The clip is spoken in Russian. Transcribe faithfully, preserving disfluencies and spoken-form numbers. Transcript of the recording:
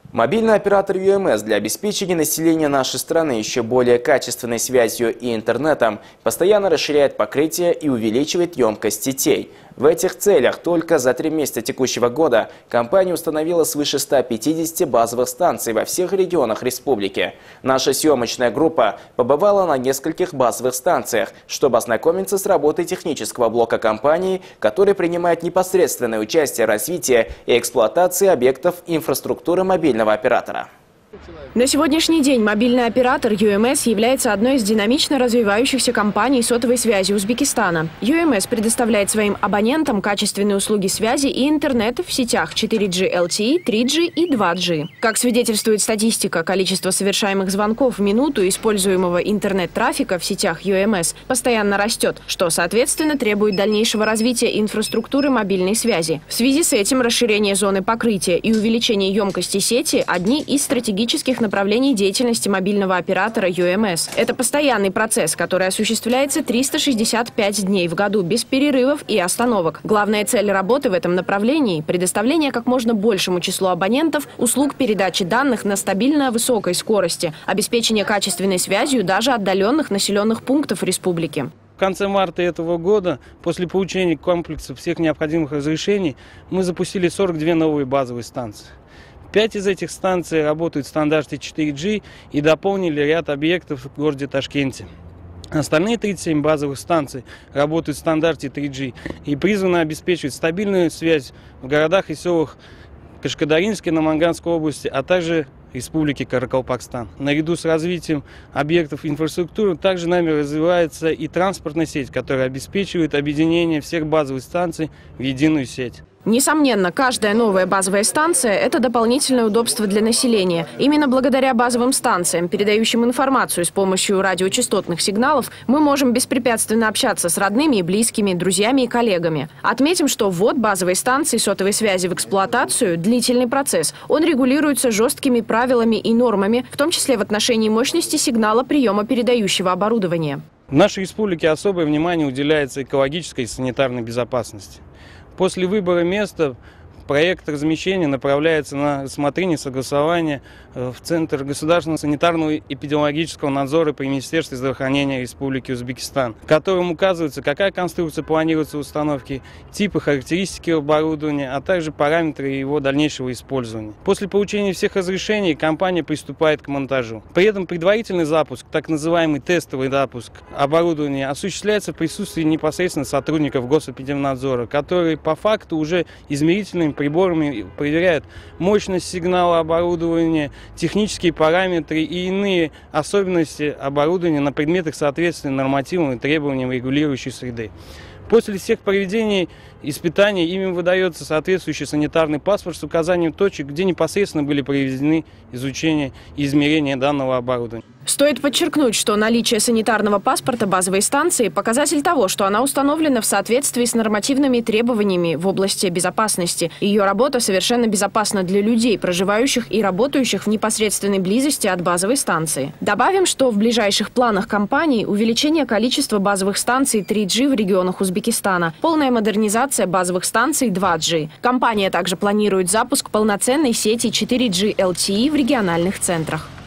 Мобильный оператор ю эм эс для обеспечения населения нашей страны еще более качественной связью и интернетом постоянно расширяет покрытие и увеличивает емкость сетей. В этих целях только за три месяца текущего года компания установила свыше ста пятидесяти базовых станций во всех регионах республики. Наша съемочная группа побывала на нескольких базовых станциях, чтобы ознакомиться с работой технического блока компании, который принимает непосредственное участие в развитии и эксплуатации объектов инфраструктуры мобильного оператора. На сегодняшний день мобильный оператор ю эм эс является одной из динамично развивающихся компаний сотовой связи Узбекистана. ю эм эс предоставляет своим абонентам качественные услуги связи и интернета в сетях четыре джи эл ти и, три джи и два джи. Как свидетельствует статистика, количество совершаемых звонков в минуту используемого интернет-трафика в сетях ю эм эс постоянно растет, что, соответственно, требует дальнейшего развития инфраструктуры мобильной связи. В связи с этим расширение зоны покрытия и увеличение емкости сети – одни из стратегических направлений деятельности мобильного оператора ю эм эс. Это постоянный процесс, который осуществляется триста шестьдесят пять дней в году, без перерывов и остановок. Главная цель работы в этом направлении – предоставление как можно большему числу абонентов услуг передачи данных на стабильно высокой скорости, обеспечение качественной связью даже отдаленных населенных пунктов республики. В конце марта этого года, после получения комплекса всех необходимых разрешений, мы запустили сорок две новые базовые станции. Пять из этих станций работают в стандарте четыре джи и дополнили ряд объектов в городе Ташкенте. Остальные тридцать семь базовых станций работают в стандарте три джи и призваны обеспечивать стабильную связь в городах и селах Кашкадаринской, Наманганской области, а также Республики Каракалпакстан. Наряду с развитием объектов инфраструктуры также нами развивается и транспортная сеть, которая обеспечивает объединение всех базовых станций в единую сеть. Несомненно, каждая новая базовая станция – это дополнительное удобство для населения. Именно благодаря базовым станциям, передающим информацию с помощью радиочастотных сигналов, мы можем беспрепятственно общаться с родными и близкими, друзьями и коллегами. Отметим, что ввод базовой станции сотовой связи в эксплуатацию – длительный процесс. Он регулируется жесткими правилами и нормами, в том числе в отношении мощности сигнала приема передающего оборудования. В нашей республике особое внимание уделяется экологической и санитарной безопасности. После выбора места проект размещения направляется на рассмотрение и согласование в Центр государственного санитарного и эпидемиологического надзора при Министерстве здравоохранения Республики Узбекистан, в котором указывается, какая конструкция планируется установки, типы, характеристики оборудования, а также параметры его дальнейшего использования. После получения всех разрешений компания приступает к монтажу. При этом предварительный запуск, так называемый тестовый запуск оборудования, осуществляется в присутствии непосредственно сотрудников Госэпидемнадзора, которые по факту уже измерительными приборами проверяют мощность сигнала оборудования, технические параметры и иные особенности оборудования на предмет их соответствия нормативам и требованиям регулирующей среды. После всех проведений испытаний им выдается соответствующий санитарный паспорт с указанием точек, где непосредственно были проведены изучения и измерения данного оборудования. Стоит подчеркнуть, что наличие санитарного паспорта базовой станции – показатель того, что она установлена в соответствии с нормативными требованиями в области безопасности. Ее работа совершенно безопасна для людей, проживающих и работающих в непосредственной близости от базовой станции. Добавим, что в ближайших планах компании увеличение количества базовых станций три джи в регионах Узбекистана, полная модернизация базовых станций два джи. Компания также планирует запуск полноценной сети четыре джи эл ти и в региональных центрах.